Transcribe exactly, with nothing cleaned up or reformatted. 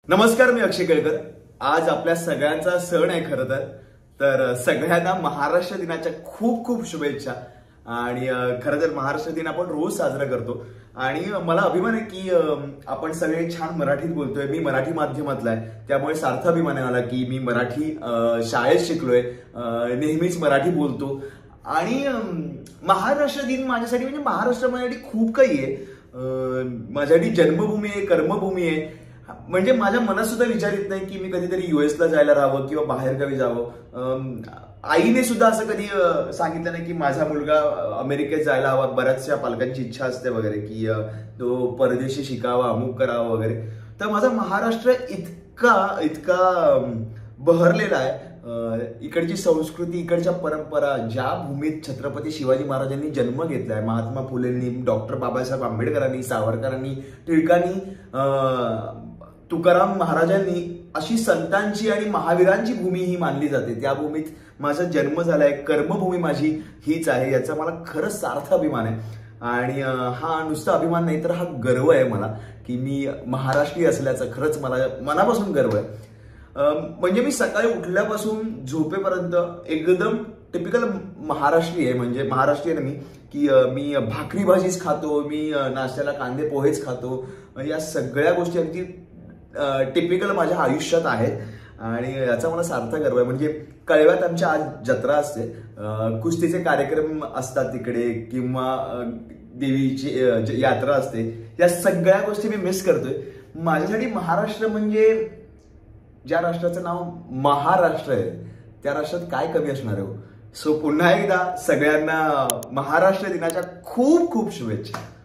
नमस्कार, मी अक्षय केळकर। आज आपल्या सगळ्यांचा सण आहे खरं तर तर सगळ्यांना महाराष्ट्र दिनाच्या खूप खूप शुभेच्छा। आणि खरं तर महाराष्ट्र दिन आपण रोज साजरा करतो आणि मला अभिमान आहे की आपण सगळे छान मराठीत बोलतोय। मी मराठी माध्यमातला आहे, त्यामुळे सार्थ अभिमान आहे मला की मी मराठी शाळेत शिकलोय, नेहमीच मराठी बोलतो। आणि महाराष्ट्र दिन माझ्यासाठी म्हणजे महाराष्ट्र माझ्यासाठी खूप काही आहे। माझ्यासाठी जन्मभूमी आहे, कर्मभूमी आहे। म्हणजे माझ्या मनात सुद्धा विचार येत नाही की मी कधीतरी युएसला जायला राहावं किंवा बाहेरगावी जावं। आईने सुद्धा असं कधी सांगितलं नाही की माझा मुलगा अमेरिकेत जायला हवा। बऱ्याचशा पालकांची इच्छा असते वगैरे की तो परदेशी शिकावा, अमुक करावा वगैरे। तर माझा महाराष्ट्र इतका इतका बहरलेला आहे। इकडची संस्कृती, इकडच्या परंपरा, ज्या भूमीत छत्रपती शिवाजी महाराजांनी जन्म घेतलाय, महात्मा फुलेंनी, डॉक्टर बाबासाहेब आंबेडकरांनी, सावरकरांनी, टिळकांनी, तुकाराम महाराजांनी, अशी संतांची आणि महावीरांची भूमी ही मानली जाते। त्या भूमीत माझा जन्म झालाय, कर्मभूमी माझी हीच आहे, याचा मला खरंच सार्थ अभिमान आहे। आणि हा नुसता अभिमान नाही तर हा गर्व आहे मला की मी महाराष्ट्रीय असल्याचा खरंच मला मनापासून गर्व आहे। म्हणजे मी सकाळी उठल्यापासून झोपेपर्यंत एकदम टिपिकल महाराष्ट्रीय आहे। म्हणजे महाराष्ट्रीयन मी की मी भाकरी भाजीच खातो, मी नाश्त्याला कांदे पोहेच खातो। या सगळ्या गोष्टी अगदी टिपिकल माझ्या आयुष्यात आहेत आणि याचा मला सार्थ गर्व आहे। म्हणजे कळव्यात आमच्या आज जत्रा असते, कुस्तीचे कार्यक्रम असतात तिकडे, किंवा देवीची यात्रा असते। या सगळ्या गोष्टी मी मिस करतोय। माझ्यासाठी महाराष्ट्र म्हणजे ज्या राष्ट्राचं नाव महाराष्ट्र आहे त्या राष्ट्रात काय कमी असणार आहे। सो पुन्हा एकदा सगळ्यांना महाराष्ट्र दिनाच्या खूप खूप शुभेच्छा।